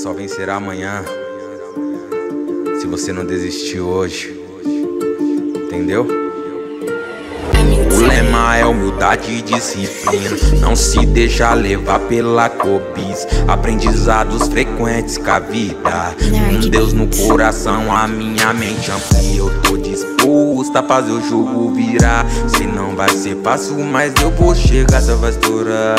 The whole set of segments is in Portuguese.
só vencerá amanhã se você não desistir hoje. Entendeu? O lema é humildade e disciplina. Não se deixa levar pela cobiça. Aprendizados frequentes com a vida. Com Deus no coração, a minha mente amplia. Eu tô disposto a fazer o jogo virar. Se não vai ser fácil, mas eu vou chegar, só vai estourar.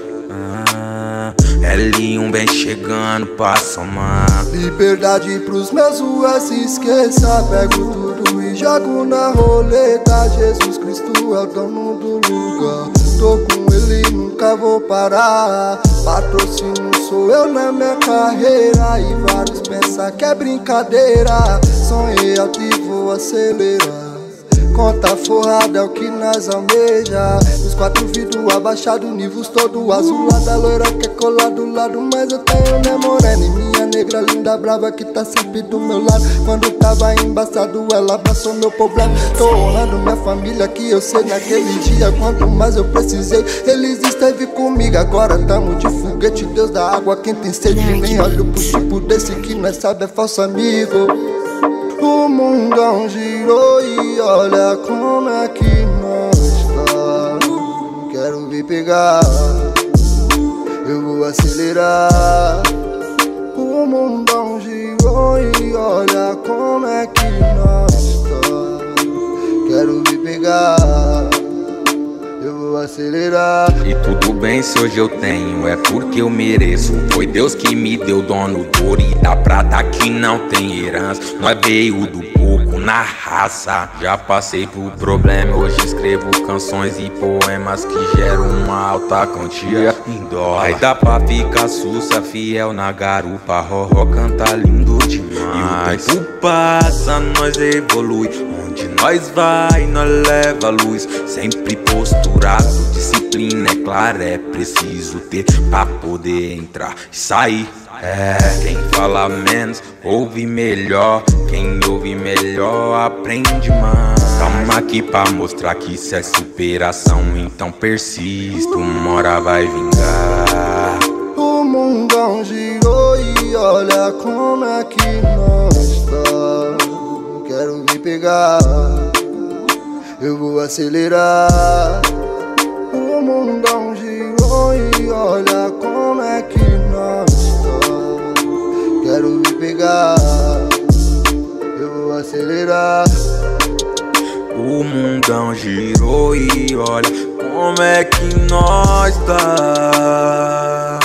L1 vem chegando pra somar. Liberdade pros meus US, esqueça. Pego tudo e jogo na roleta. Jesus Cristo é o dono do lugar. Tô com ele, nunca vou parar. Patrocínio sou eu na minha carreira. E vários pensam que é brincadeira. Sonhei alto e vou acelerar. Conta forrada é o que nós almeja. Os 4 vidros abaixados, níveis todo azulado. A loira quer colar do lado, mas eu tenho minha morena e minha negra linda brava que tá sempre do meu lado. Quando tava embaçado ela abraçou meu problema. Tô honrando minha família que eu sei naquele dia. Quanto mais eu precisei, eles esteve comigo. Agora tamo de foguete, Deus da água, quem tem sede nem olha pro tipo desse que nós sabe é falso amigo. O mundão girou e olha como é que nós tá. Quero me pegar, eu vou acelerar. O mundão girou e olha como é que nós tá. Quero me pegar, eu vou acelerar. E tudo bem se hoje eu tenho, é porque eu mereço. Foi Deus que me deu dono do ouro e da prata que não tem herança. Nós veio do pouco na raça. Já passei por problema, hoje escrevo canções e poemas que geram uma alta quantia em dólar. Aí dá pra ficar sussa, fiel na garupa. Roró canta lindo demais. E o tempo passa, nós evolui. Onde nós vai, nós leva a luz. Sempre posturado, disciplina é clara. É preciso ter pra poder entrar e sair. Quem fala menos, ouve melhor. Quem ouve melhor, aprende mais. Tamo aqui pra mostrar que isso é superação. Então persisto, uma hora vai vingar. O mundão girou e olha como é que nós tá. Quero me pegar, eu vou acelerar. O mundão girou e olha como é que nós tá. Quero me pegar, eu vou acelerar. O mundão girou e olha como é que nós tá.